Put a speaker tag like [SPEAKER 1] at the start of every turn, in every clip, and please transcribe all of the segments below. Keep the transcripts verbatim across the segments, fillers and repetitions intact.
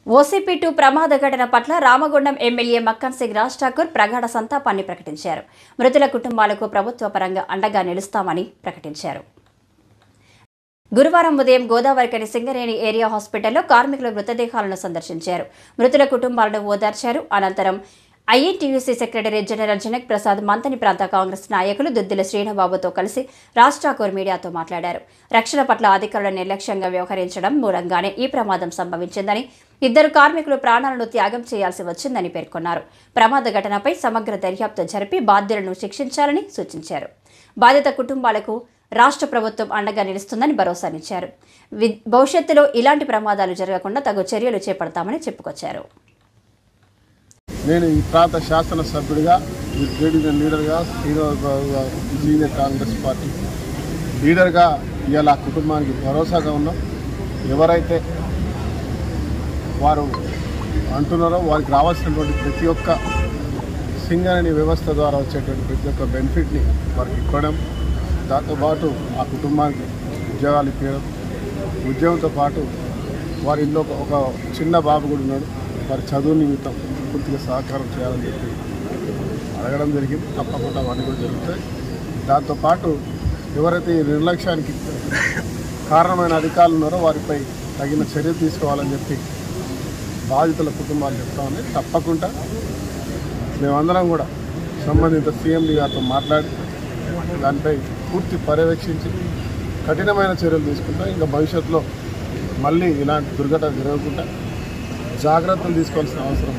[SPEAKER 1] OCP two ప్రమాద ఘటన పట్ల రామగుండం ఎమ్మెల్యే మక్కన్ సింగ్ రాజ్ ఠాకూర్ ప్రగాఢ సంతాపాన్ని ప్రకటించారు. మృతుల కుటుంబాలకు ప్రభుత్వ పరంగా అండగా నిలుస్తామని ప్రకటించారు. గురువారం ఉదయం గోదావరికని సింగరేణి ఏరియా హాస్పిటల్లో కార్మికుల మృతదేహాలను సందర్శించారు. మృతుల కుటుంబాలను ఓదార్చారు. అనంతరం INTUC secretary general Janak Prasad, Manthani ప్రాంత కాంగ్రెస్ నాయకులు దుద్దిల శ్రీనుబాబుతో కలిసి రాజ్ ఠాకూర్ మీడియాతో మాట్లాడారు. రక్షణ పట్ల అధికారులు నిర్లక్ష్యంగా వ్యవహరించడం మూలంగానే ఈ ప్రమాదం సంభవించిందని, ఇద్దరు కార్మికులు ప్రాణాలను త్యాగం చేయాల్సి వచ్చిందని పేర్కొన్నారు. ప్రమాద ఘటనపై సమగ్ర దర్యాప్తు జరిపి బాధ్యులను శిక్షించాలని సూచించారు. బాధిత కుటుంబాలకు రాష్ట్ర ప్రభుత్వం అండగా నిలుస్తుందని భరోసానిచ్చారు. భవిష్యత్తులో ఇలాంటి ప్రమాదాలు జరగకుండా తగు చర్యలు చేపడతామని చెప్పుకొచ్చారు.
[SPEAKER 2] నేను ఈ ప్రాంత శాసనసభ్యుడిగా, ట్రేడ్ యూనియన్ లీడర్గా, సీనియర్ కాంగ్రెస్ పార్టీ లీడర్గా ఇవాళ ఆ కుటుంబానికి భరోసాగా ఉన్నాం. ఎవరైతే వారు అంటున్నారో వారికి రావాల్సినటువంటి ప్రతి ఒక్క సింగరేణి వ్యవస్థ ద్వారా వచ్చేటువంటి ప్రతి ఒక్క బెనిఫిట్ని వారికి ఇవ్వడం, దాంతోపాటు ఆ కుటుంబానికి ఉద్యోగాలు ఇవ్వడం, ఉద్యోగంతో పాటు వారి ఇంట్లో ఒక చిన్న బాబు కూడా ఉన్నాడు, వారి చదువు నిమిత్తం పూర్తిగా సహకారం చేయాలని చెప్పి అడగడం జరిగింది. తప్పకుండా అవన్నీ కూడా జరుగుతాయి. దాంతోపాటు ఎవరైతే ఈ నిర్లక్ష్యానికి కారణమైన అధికారులు ఉన్నారో వారిపై తగిన చర్యలు తీసుకోవాలని చెప్పి బాధితుల కుటుంబాలు చెప్తామని, తప్పకుండా మేమందరం కూడా సంబంధిత సీఎండీ గారితో మాట్లాడి దానిపై పూర్తి పర్యవేక్షించి కఠినమైన చర్యలు తీసుకుంటాం. ఇంకా భవిష్యత్తులో మళ్ళీ ఇలాంటి దుర్ఘటన జరగకుండా జాగ్రత్తలు తీసుకోవాల్సిన అవసరం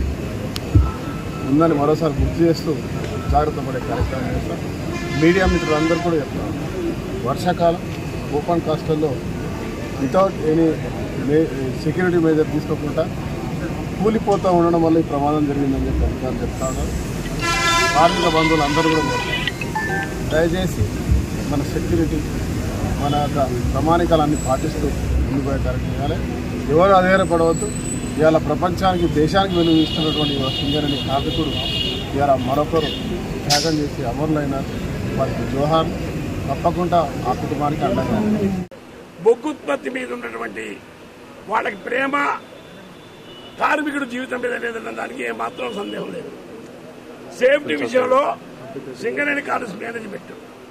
[SPEAKER 2] ఉందని మరోసారి గుర్తు చేస్తూ జాగ్రత్త పడే కార్యక్రమం చేస్తాం. మీడియా మిత్రులందరూ కూడా చెప్తాం, వర్షాకాలం ఓపెన్ కాస్టల్లో without any may security measure తీసుకోకుండా కూలిపోతూ ఉండడం వల్ల ఈ ప్రమాదం జరిగిందని చెప్పి అధికారులు చెప్తా ఉన్నారు. కార్మిక బంధువులు అందరూ కూడా దయచేసి మన సెక్యూరిటీ, మన యొక్క ప్రమాణికాలన్నీ పాటిస్తూ ముందుకు పోయే కార్యక్రమం చేయాలి. ఎవరు అధైర్యపడవద్దు. ఇవాళ ప్రపంచానికి, దేశానికి వెలుగు ఇస్తున్నటువంటి సింగరేణి కార్మికుడు ఇవాళ మరొకరు త్యాగం చేసి అమరులైన వారికి జోహార్. తప్పకుండా ఆ కుటుంబానికి అండగా
[SPEAKER 3] బొగ్గుత్పత్తి మీద ఉన్నటువంటి వాళ్ళకి ప్రేమ కార్మికుడు జీవితం మీద లేదన్న దానికి ఏమాత్రం సందేహం లేదు. సేఫ్టీ విషయంలో సింగరేణి కాలేజ్ మేనేజ్మెంట్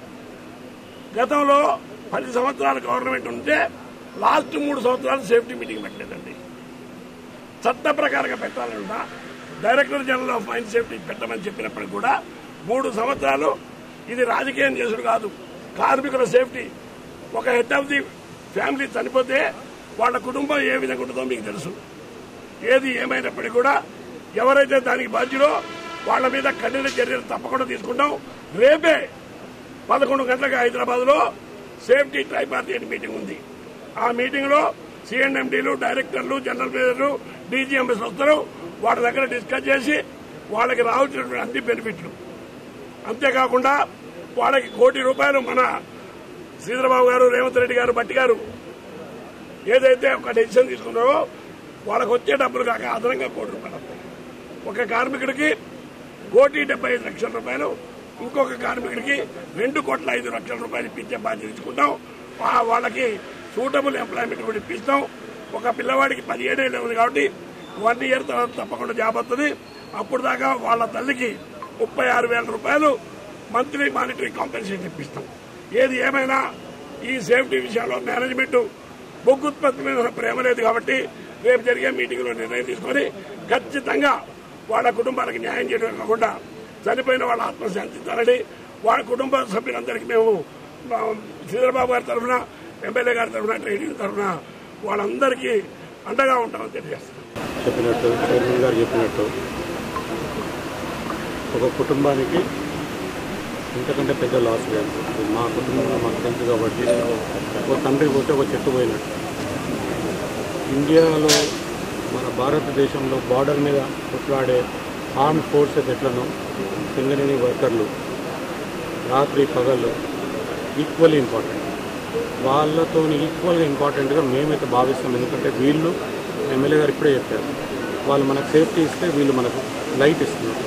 [SPEAKER 3] గతంలో పది సంవత్సరాల గవర్నమెంట్ ఉంటే లాస్ట్ మూడు సంవత్సరాలు సేఫ్టీ మీటింగ్ పెట్టలేదండి. చట్ట ప్రకారంగా పెట్టాలన్నా director general of mine safety పెట్టమని చెప్పినప్పటికీ కూడా మూడు సంవత్సరాలు ఇది రాజకీయం చేసుడు కాదు, కార్మికుల సేఫ్టీ. ఒక హెడ్ ఆఫ్ ది ఫ్యామిలీ చనిపోతే వాళ్ళ కుటుంబం ఏ విధంగా ఉంటుందో మీకు తెలుసు. ఏది ఏమైనప్పటికీ కూడా ఎవరైతే దానికి బాధ్యులో వాళ్ళ మీద కఠిన చర్యలు తప్పకుండా తీసుకుంటాం. రేపే పదకొండు గంటలకు హైదరాబాద్ లో సేఫ్టీ ట్రైపార్టీట్ మీటింగ్ ఉంది. ఆ మీటింగ్ లో సిఎండ్ఎండీలు, డైరెక్టర్లు, జనరల్ మేనేజర్లు, డీజీఎంఎస్ వస్తారు. వాళ్ళ దగ్గర డిస్కస్ చేసి వాళ్ళకి రావాల్సినటువంటి అన్ని బెనిఫిట్లు, అంతేకాకుండా వాళ్ళకి కోటి రూపాయలు మన శ్రీధరబాబు గారు, రేవంత్ రెడ్డి గారు, బట్టి గారు ఏదైతే ఒక డెసిషన్ తీసుకున్నారో వాళ్ళకి వచ్చే డబ్బులు కాక అదనంగా కోటి రూపాయలు వస్తాయి. ఒక కార్మికుడికి కోటి డెబ్బై ఐదు లక్షల రూపాయలు, ఇంకొక కార్మికుడికి రెండు కోట్ల ఐదు లక్షల రూపాయలు ఇప్పించే బాధ్యత తీసుకుంటాం. వాళ్ళకి సూటబుల్ ఎంప్లాయ్మెంట్ కూడా ఇప్పిస్తాం. ఒక పిల్లవాడికి పదిహేడేళ్ళు ఉంది కాబట్టి వన్ ఇయర్ తర్వాత తప్పకుండా జాబ్ వస్తుంది. అప్పుడు దాకా వాళ్ళ తల్లికి ముప్పై ఆరు వేల రూపాయలు మంత్లీ మానిటరీ కాంపెన్సేషన్ ఇప్పిస్తాం. ఏది ఏమైనా ఈ సేఫ్టీ విషయంలో మేనేజ్మెంట్ బొగ్గుత్పత్తి మీద ప్రేమ లేదు కాబట్టి రేపు జరిగే మీటింగ్లో నిర్ణయం తీసుకొని ఖచ్చితంగా వాళ్ళ కుటుంబాలకు న్యాయం చేయడం కాకుండా చనిపోయిన వాళ్ళ ఆత్మశాంతించాలని వాళ్ళ కుటుంబ సభ్యులందరికీ మేము శ్రీధరబాబు గారి తరఫున, ఎమ్మెల్యే గారి తరఫున, ట్రేడ్ యూనియన్ తరఫున వాళ్ళందరికీ అండగా ఉంటామని తెలియజేస్తాం.
[SPEAKER 4] చెప్పినట్టు చైర్మన్ గారు చెప్పినట్టు ఒక కుటుంబానికి ఇంతకంటే పెద్ద లాస్ లేదు. మా కుటుంబంలో మాకు తెలుసు కాబట్టి ఒక తండ్రి పోతే ఒక చెట్టు పోయినట్టు. ఇండియాలో మన భారతదేశంలో బార్డర్ మీద కొట్లాడే ఆర్మ్ ఫోర్సెస్ ఎట్లనో సింగరేణి వర్కర్లు రాత్రి పగళ్ళు ఈక్వల్లీ ఇంపార్టెంట్. వాళ్ళతో ఈక్వల్గా ఇంపార్టెంట్గా మేమైతే భావిస్తాం. ఎందుకంటే వీళ్ళు ఎమ్మెల్యే గారు ఇప్పుడే చెప్పారు, వాళ్ళు మనకు సేఫ్టీ ఇస్తే వీళ్ళు మనకు లైట్ ఇస్తున్నారు.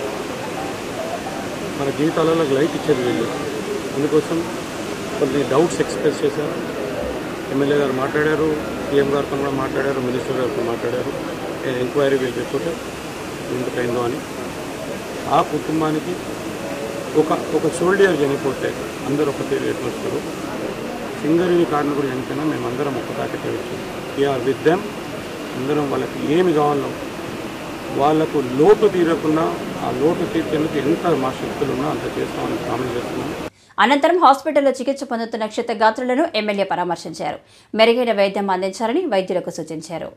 [SPEAKER 4] మన జీవితాలలో లైట్ ఇచ్చేది వీళ్ళు. అందుకోసం కొన్ని డౌట్స్ ఎక్స్ప్రెస్ చేశారు. ఎమ్మెల్యే గారు మాట్లాడారు, సీఎం గారితో కూడా మాట్లాడారు, మినిస్టర్ గారితో మాట్లాడారు. ఎంక్వైరీ వెళ్ళిపోతే ఎందుకైందో అని. ఆ కుటుంబానికి ఒక ఒక సోల్డియర్ చనిపోతే అందరూ ఒక తీరు ఎట్లొస్తారు. సింగరేణి కార్మికుడు చనిపోయినా మేమందరం ఒక తాకట్టే వచ్చాం. We're with them. అందరం వాళ్ళకి ఏమి కావాలో వాళ్లకు లోటు తీరకుండా ఆ లోటు తీర్చేందుకు ఎంత మా శక్తులు ఉన్నా అంత చేస్తామని కామెంట్ చేస్తున్నాం.
[SPEAKER 1] అనంతరం హాస్పిటల్లో చికిత్స పొందుతున్న క్షతగాత్రులను ఎమ్మెల్యే పరామర్శించారు. మెరుగైన వైద్యం అందించాలని వైద్యులకు సూచించారు.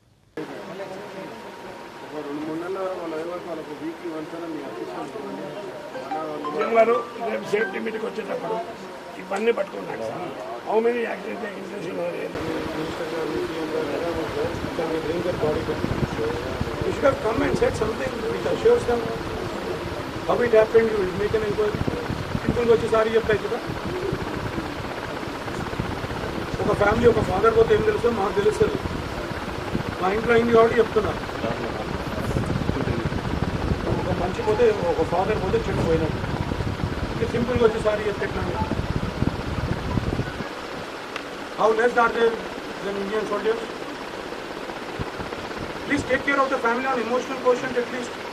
[SPEAKER 3] సేఫ్టీ మీటింగ్ వచ్చేటప్పుడు ఇవన్నీ పట్టుకున్నాడు sir. How many accident You should have come and said something which assures them how it happened. You will make an inquiry. Simple వచ్చి సారీ చెప్తాయి కదా. ఒక ఫ్యామిలీ ఒక ఫాదర్ పోతే ఏం తెలుసు మాకు తెలుస్తుంది. మా ఇంట్లో అయింది కాబట్టి చెప్తున్నారు. ఒక మంచి పోతే ఒక ఫాదర్ పోతే చెట్టు పోయినట్టు. సింపుల్గా వచ్చి సారీ చెప్తే ఎట్లా? How less are there then Indian soldiers? Please take care of the family on emotional quotient at least.